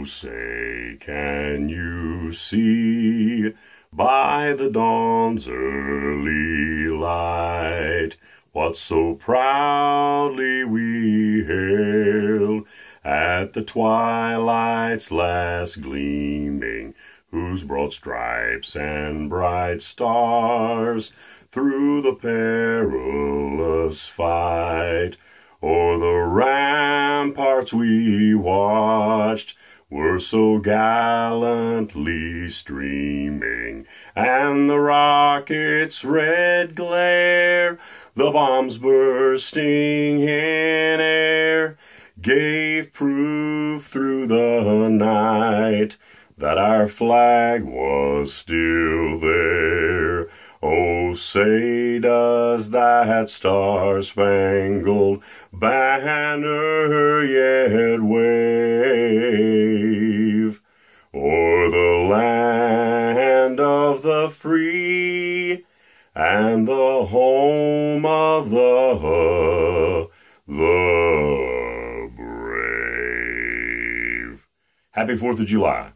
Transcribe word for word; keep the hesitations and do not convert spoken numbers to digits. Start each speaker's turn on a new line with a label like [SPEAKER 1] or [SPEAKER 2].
[SPEAKER 1] say, can you see by the dawn's early light what so proudly we hailed at the twilight's last gleaming, whose broad stripes and bright stars through the perilous fight o'er the ramparts we watched were so gallantly streaming, and the rocket's red glare, the bombs bursting in air, gave proof through the night that our flag was still there. Oh, say does that star-spangled banner yet wave o'er the land of the free and the home of the, the brave. Happy fourth of July.